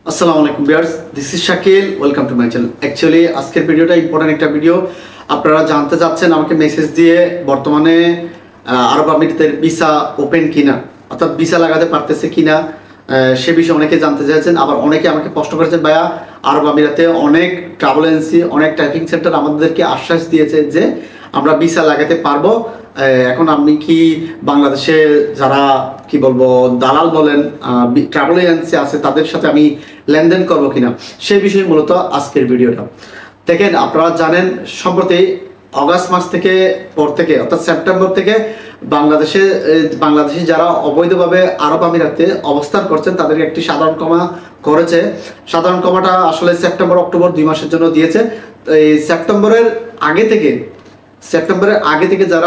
আসসালামু আলাইকুম viewers, this is Shakil. Welcome to my channel. Actually আজকের ভিডিওটা ইম্পর্টেন্ট একটা ভিডিও। আপনারা জানতে চাচ্ছেন আমাকে মেসেজ দিয়ে বর্তমানে আরব আমিরাতের ভিসা ওপেন কিনা, অর্থাৎ ভিসা লাগাতে পারতেছে কিনা, সে বিষয়ে অনেকে জানতে চাইছেন। আবার অনেকে আমাকে প্রশ্ন করেছেন, ভাইয়া আরব আমিরাতে অনেক ট্রাভেল এজেন্সি, অনেক টাইপিং সেন্টার আমাদেরকে আশ্বাস দিয়েছে যে আমরা ভিসা লাগাতে পারবো। এখন আপনি কি বাংলাদেশে যারা কি বলবো দালাল বলেন, ট্রাভেল এজেন্সি আছে, তাদের সাথে আমি লেনদেন করবো কিনা, সেই বিষয়ে মূলত আজকের ভিডিওটা। দেখেন, আপনারা জানেন সম্প্রতি অগাস্ট মাস থেকে পর থেকে অর্থাৎ সেপ্টেম্বর থেকে বাংলাদেশি যারা অবৈধভাবে আরব আমিরাতে অবস্থান করছেন তাদেরকে একটি সাধারণ ক্ষমা করেছে। সাধারণ ক্ষমাটা আসলে সেপ্টেম্বর অক্টোবর 2 মাসের জন্য দিয়েছে। এই সেপ্টেম্বরের আগে থেকে যারা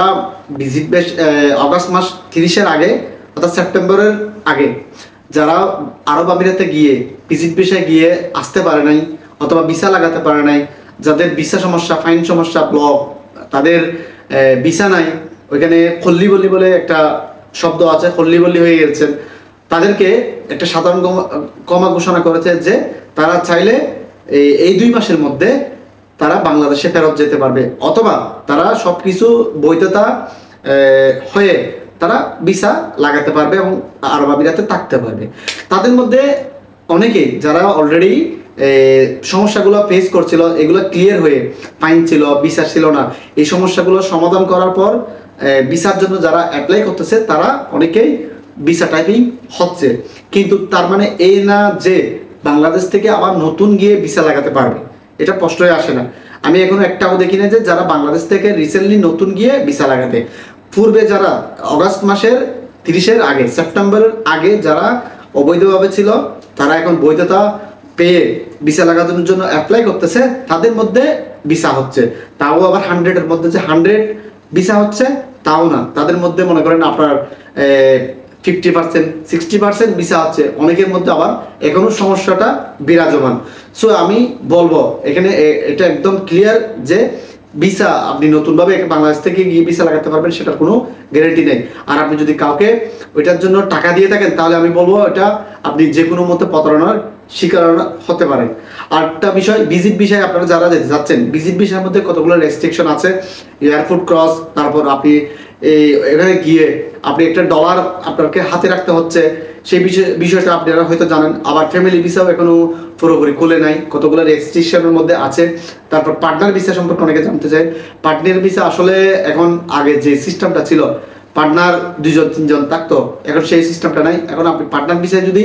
অগাস্ট মাস 30-এর আগে অর্থাৎ সেপ্টেম্বরের আগে যারা আরব আমিরাতে গিয়ে ভিজিট ভিসায় গিয়ে আসতে পারে নাই অথবা ভিসা লাগাতে পারে নাই, যাদের ভিসা সমস্যা, ফাইন সমস্যা, ব্লক, তাদের ভিসা নাই, ওইখানে খল্লিবল্লি বলে একটা শব্দ আছে, খল্লিবল্লি হয়ে গেছেন, তাদেরকে একটা সাধারণ ক্ষমা ঘোষণা করেছে যে তারা চাইলে এই 2 মাসের মধ্যে তারা বাংলাদেশে ফেরত যেতে পারবে, অথবা তারা সবকিছু বৈধতা হয়ে তারা ভিসা লাগাতে পারবে এবং আরব আমিরাতে থাকতে পারবে। তাদের মধ্যে অনেকেই যারা অলরেডি সমস্যাগুলো ফেস করছিল, এগুলো ক্লিয়ার হয়ে ফাইন ছিল, ভিসা ছিল না, এই সমস্যাগুলো সমাধান করার পর ভিসার জন্য যারা অ্যাপ্লাই করতেছে তারা অনেকেই ভিসা টাইপিং হচ্ছে। কিন্তু তার মানে এই না যে বাংলাদেশ থেকে আবার নতুন গিয়ে ভিসা লাগাতে পারবে, এটা প্রশ্নই আসে না। আমি এখনো একটাও দেখি না যে যারা বাংলাদেশ থেকে রিসেন্টলি নতুন গিয়ে ভিসা লাগাতে, পূর্বে যারা অগাস্ট মাসের 30-এর আগে, সেপ্টেম্বরের আগে যারা অবৈধভাবে ছিল, তারা এখন বৈধতা পেয়ে ভিসা লাগানোর জন্য অ্যাপ্লাই করতেছে, তাদের মধ্যে ভিসা হচ্ছে। তাও আবার 100-এর মধ্যে যে 100 ভিসা হচ্ছে তাও না, তাদের মধ্যে মনে করেন আপনার 50%, 60% ভিসা হচ্ছে। অনেকের মধ্যে আবার এখনো সমস্যাটা বিরাজমান। সো আমি বলবো এখানে এটা একদম ক্লিয়ার যে ভিসা আপনি নতুনভাবে বাংলাদেশ থেকে গিয়ে ভিসা লাগাতে পারবেন, সেটার কোনো গ্যারান্টি নেই। আর আপনি যদি কাউকে ওইটার জন্য টাকা দিয়ে থাকেন, তাহলে আমি বলবো এটা আপনি যে কোনো মতে প্রতারণার শিকার হতে পারেন। আর একটা বিষয়, ভিজিট বিষয়ে আপনারা যারা যেতে যাচ্ছেন, ভিজিট বিষয়ের মধ্যে কতগুলো রেস্ট্রিকশন আছে। এয়ারপোর্ট ক্রস, তারপর আপনি এখানে গিয়ে আপনি একটা ডলার আপনাকে হাতে রাখতে হচ্ছে, সেই বিষয়টা আপনারা হয়তো জানেন। আবার ফ্যামিলি ভিসাও এখনো পুরোপুরি খুলে নাই, কতগুলো রেস্ট্রিকশনের মধ্যে আছে। তারপর পার্টনার ভিসা সম্পর্কে অনেকে জানতে চায়। পার্টনার ভিসা আসলে এখন আগে যে সিস্টেমটা ছিল, পার্টনার 2-3 থাকতো, এখন সেই সিস্টেমটা নাই। এখন আপনি পার্টনার ভিসায় যদি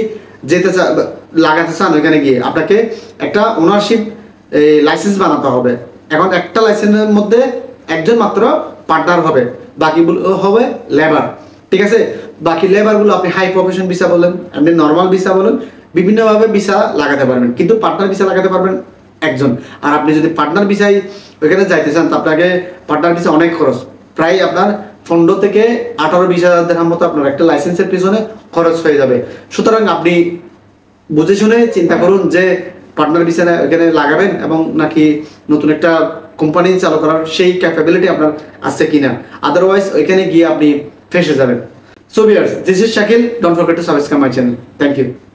লাগাতে চান, ওইখানে গিয়ে আপনাকে একটা ওনারশিপ লাইসেন্স বানাতে হবে। এখন একটা লাইসেন্সের মধ্যে একজন মাত্র পার্টনার হবে, বাকিগুলো হবে লেবার। ঠিক আছে, বাকি লেবারগুলো আপনি হাই প্রফেশন ভিসা বলেন, আপনি নর্মাল ভিসা বলেন, বিভিন্নভাবে ভিসা লাগাতে পারবেন, কিন্তু পার্টনার ভিসা লাগাতে পারবেন একজন। আর আপনি যদি পার্টনার ভিসায় ওইখানে যাইতে চান, তো আপনাকে পার্টনার ভিসা অনেক খরচ, প্রায় আপনার 15 থেকে 18-20 হাজার টাকার মতো আপনার একটা লাইসেন্সের পিছনে খরচ হয়ে যাবে। সুতরাং আপনি বুঝে শুনে চিন্তা করুন যে পার্টনার ভিসা এখানে লাগাবেন এবং নাকি নতুন একটা কোম্পানি চালু করার সেই ক্যাপাবিলিটি আপনার আছে কিনা, আদারওয়াইজ ওইখানে গিয়ে আপনি ফেসে যাবেন। So viewers, this is Shakil. Don't forget to subscribe my channel. Thank you.